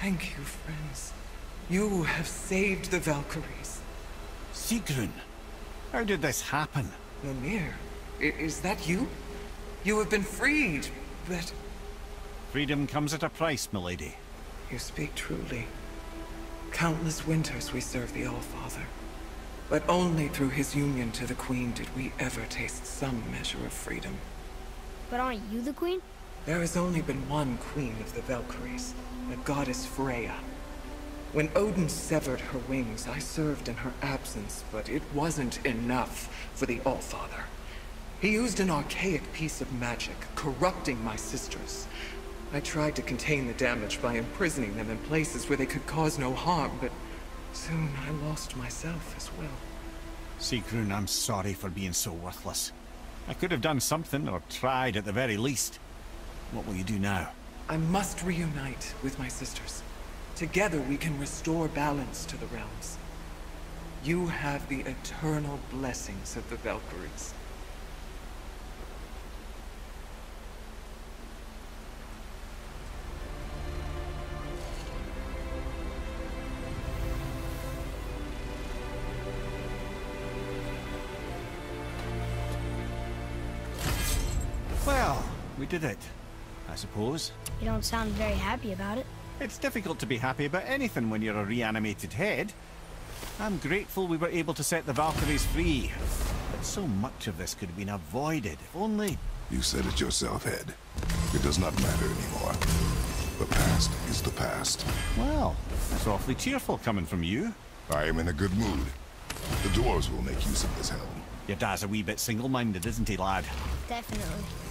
Thank you, friends. You have saved the Valkyries. Sigrun, how did this happen? Mimir, is that you? You have been freed, but... Freedom comes at a price, milady. You speak truly. Countless winters we served the Allfather. But only through his union to the Queen did we ever taste some measure of freedom. But aren't you the queen? There has only been one queen of the Valkyries, the goddess Freya. When Odin severed her wings, I served in her absence, but it wasn't enough for the Allfather. He used an archaic piece of magic, corrupting my sisters. I tried to contain the damage by imprisoning them in places where they could cause no harm, but soon I lost myself as well. Sigrun, I'm sorry for being so worthless. I could have done something, or tried at the very least. What will you do now? I must reunite with my sisters. Together we can restore balance to the realms. You have the eternal blessings of the Valkyries. Well, we did it, I suppose. You don't sound very happy about it. It's difficult to be happy about anything when you're a reanimated head. I'm grateful we were able to set the Valkyries free. But so much of this could have been avoided, if only... You said it yourself, Head. It does not matter anymore. The past is the past. Well, that's awfully cheerful coming from you. I am in a good mood. The dwarves will make use of this helm. Your dad's a wee bit single-minded, isn't he, lad? Definitely.